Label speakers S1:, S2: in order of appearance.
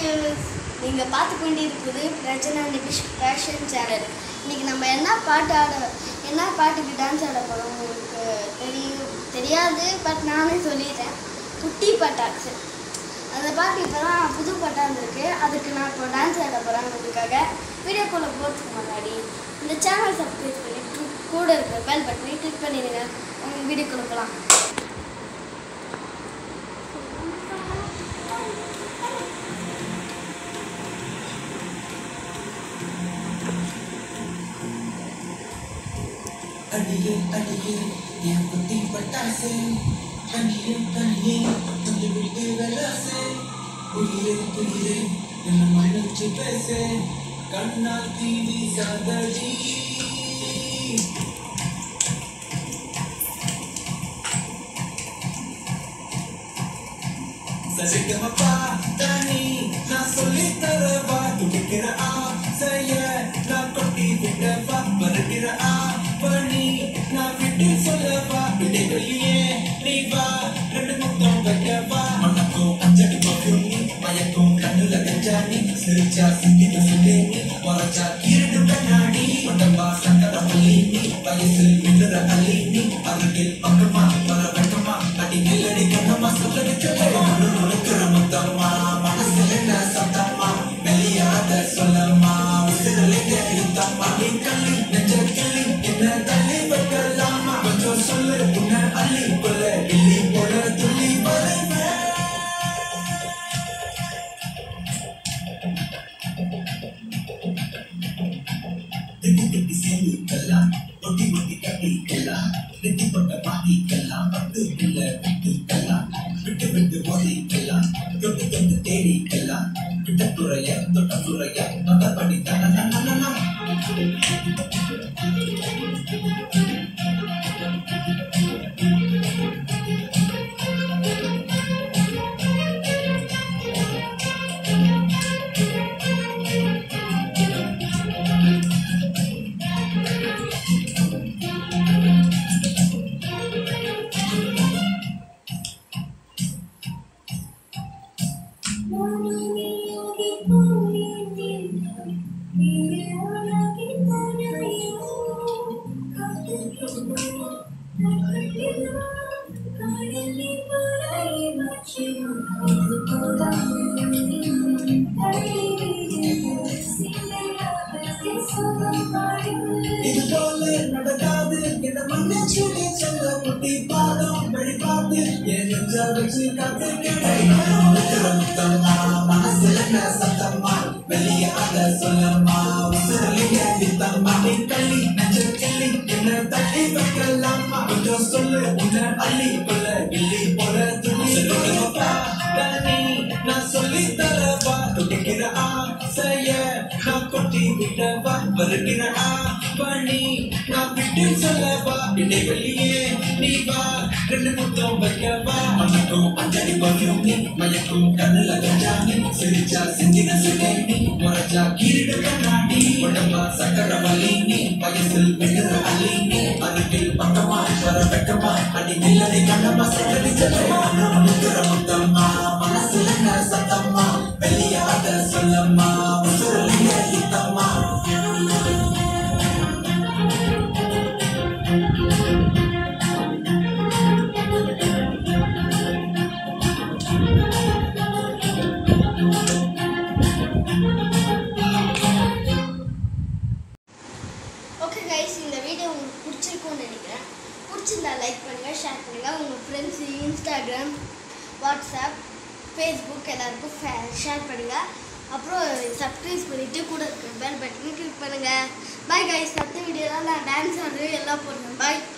S1: Viewers, நீங்கள் பார்த்து கொண்டிருப்பது ரச்சனா நிபிஷ் ஃபேஷன் சேனல். இன்றைக்கி நம்ம என்ன பாட்டுக்கு டான்ஸ் ஆட போகிறோம் உங்களுக்கு தெரியாது, பட் நானே சொல்லிடுறேன். குட்டி பட்டாச்சு. அந்த பாட்டு இப்போ தான் புது பாட்டாக இருந்திருக்கு. அதுக்கு நான் இப்போ டான்ஸ் ஆட போகிறேன். உங்களுக்காக வீடியோக்குள்ளே போகிறதுக்கு முன்னாடி இந்த சேனல் சப்ஸ்கிரைப் பண்ணி கூட இருக்கிற பெல் பட்டனை கிளிக் பண்ணிடுங்க. உங்களுக்கு வீடியோக்குள்ளே போகலாம்.
S2: அடியே அடியே என் குட்டி பட்டாசே, தனியே தனியே கொஞ்சம் விட்டு வெளாசே, உயிரே உயிரே என்ன மன்னிச்சு பேசே, கண்ணால் தீவி சாதடி. சசிகமப்பா தனி நான் சொல்லி தரவா, துடிக்கிற ஆசைய நான் கொட்டி விடவா, மறுக்கிற ஆவணி நான் விட்டு சொல்லவா, விடைகளியே நீ வா, ரெண்டு முத்தம் வைக்கவா, மனக்கும் அஞ்சடி பஃப்யூம் நீ, மயக்கும் கண்ணுல கஞ்சாணி, சிரிச்சா சிந்திக்க சிந்தேனி, மறைச்சா கீரடு கண்ணாடி, உடம்பா சங்கட பள்ளி நீ, வயசில் விழுற அள்ளி நீ, அருகில் பக்கமா வர வெக்கமா, அடி நெல்லடி கண்ணமா சொல்லடி சொல்லமா, நுணுக்கிற முத்தம்மா, மனசுல என்ன சத்தம்மா, வெளியாத சொல்லம்மா, உசிரலை கேட்டம்மா, நீ கள்ளி நெஞ்ச கிள்ளி என்ன தள்ளி வைக்கலாமா, கொஞ்சம் சொல்லு உன்னை அள்ளி கொள்ள கிள்ளி போல துள்ளி வரைவேன். திட்டி திட்டி சேர்ந்துக்கலாம், ஒட்டி ஒட்டி கட்டிக்கலாம், நெத்தி கொண்ட பாட்டிக்கலாம், பட்டு பிள்ளை விட்டுக்கலாம், விட்டு விட்டு ஓடிக்கலாம், தொட்டு தொட்டு தேடிக்கலாம், விட்ட துறைய தொட்ட துறைய மதப்படி தான. இது போல நடக்காது என்ன மன்னிச்சு சொல்ல, குட்டி பாடம் வழிபாட்டு என் நெஞ்ச வச்சு காத்து கிடைத்தம்மா, மனசுல என்ன சத்தம்மா, வெளியாத சொல்லம்மா, உசுரலிங்க வித்தம்மா, நீ கள்ளி நெஞ்ச கிள்ளி என்ன தள்ளி வைக்கலாமா, கொஞ்சம் சொல்லு உன்னை அள்ளி கொள்ள கிள்ளி போல துணி சொல்லுங்கப்பா தனி நான் சொல்லி தரவா, துடிக்கிற ஆசைய நான் கொட்டி விடவா, வருகிற ஆவணி நான் விட்டு சொல்லவா, விடைகளியே நீ வா, ரெண்டு முத்தம் வைக்கவா, மனக்கும் அஞ்சடி பஃப்யூம் நீ, மயக்கும் கண்ணுல கஞ்சாணி, சிரிச்சா சிந்தின சிந்தேனி, மறைச்சா கீரடு கண்ணாடி, உடம்பா சக்கர வலி நீ, வயசில் விழுற அள்ளி நீ, அருகில் பக்கமா வர வெக்கமா, அடி நில்லடி கண்ணமா சொல்லடி சொல்லமா, நுணுக்கிற முத்தம்மா, மனசுல என்ன சத்தம்மா, வெளியாத சொல்லம்மா, உசுரலிங்க இத்தம்மா.
S1: ஓகே கைஸ், இந்த வீடியோ உங்களுக்கு பிடிச்சிருக்கும்னு நினைக்கிறேன். பிடிச்சிருந்தா லைக் பண்ணுங்கள், ஷேர் பண்ணுங்கள், உங்கள் ஃப்ரெண்ட்ஸு இன்ஸ்டாகிராம், வாட்ஸ்அப், ஃபேஸ்புக் எல்லாருக்கும் ஷேர் பண்ணுங்கள். அப்புறம் சப்ஸ்கிரைப் பண்ணிவிட்டு கூட இருக்கிற பெல் பட்டனை கிளிக் பண்ணுங்கள். பாய் கைஸ், அடுத்த வீடியோவில் நான் டான்ஸ் ஆடுறது எல்லாம் போடுறேன். பாய்.